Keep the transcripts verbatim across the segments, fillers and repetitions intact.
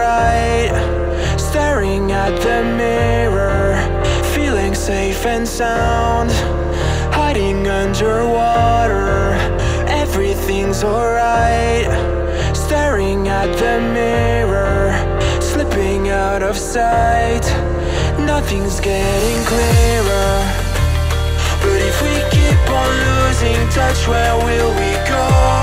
alright. Staring at the mirror, feeling safe and sound. Hiding underwater, everything's alright. Staring at the mirror, slipping out of sight. Nothing's getting clearer. But if we keep on losing touch, where will we go?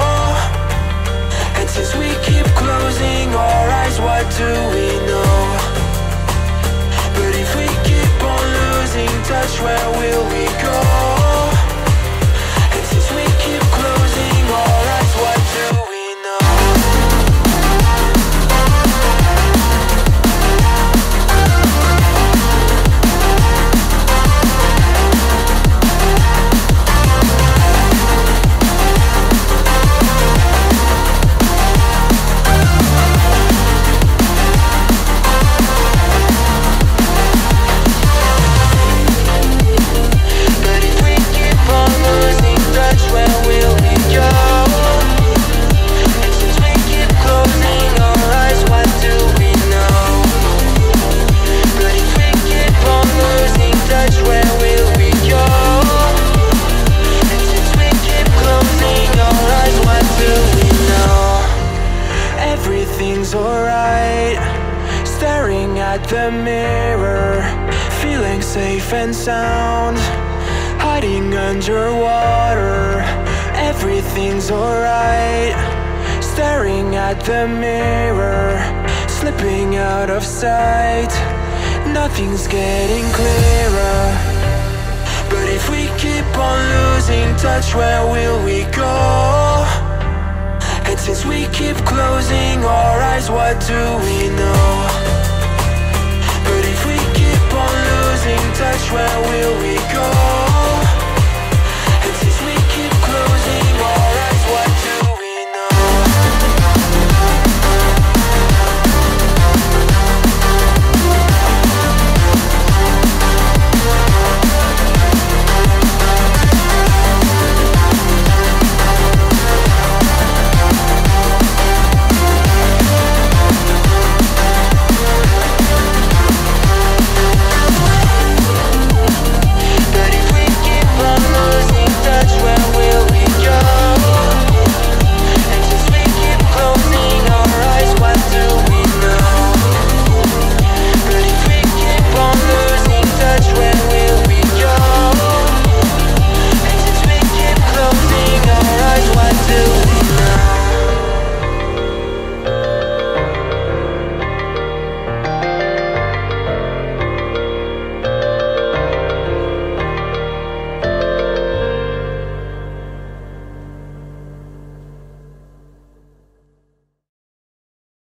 And since we keep closing our eyes, what do we know? But if we keep on losing touch, where will we go? And since we keep closing our eyes, what do we know? Alright, staring at the mirror, feeling safe and sound. Hiding underwater, everything's alright. Staring at the mirror, slipping out of sight. Nothing's getting clearer. But if we keep on losing touch, where will we go? And since we keep closing our eyes, what do we know? But if we keep on losing touch, where will we go?